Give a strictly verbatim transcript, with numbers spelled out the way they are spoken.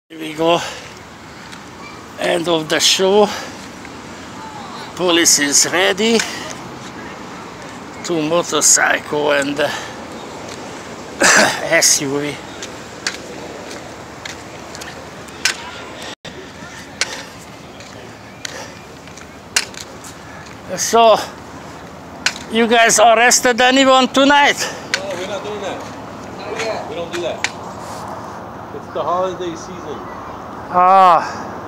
Here we go. End of the show. Police is ready. Two motorcycle and uh, S U V. So, you guys arrested anyone tonight? No, we're not doing that. Not yet. We don't do that. It's the holiday season. Ah.